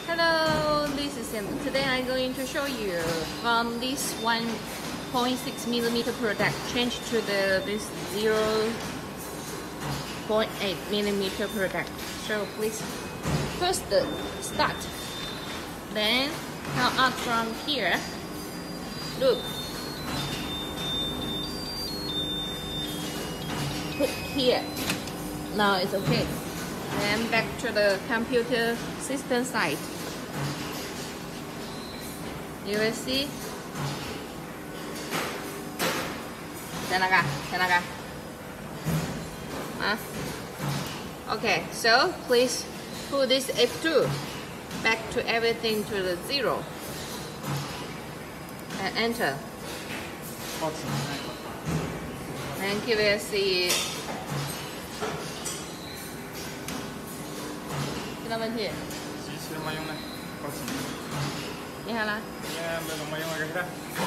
Hello, this is Sam. Today I'm going to show you from this 1.6mm product change to this 0.8mm product. So please first start, then come out from here. Look, put here. Now it's okay. Then back to the computer system side. You will see. Tenaga. Okay, so please put this F2 back to everything to the 0 and enter. And you will see. 听到问题？ 机器的没用了，高级。 你好了。 没用了，给他。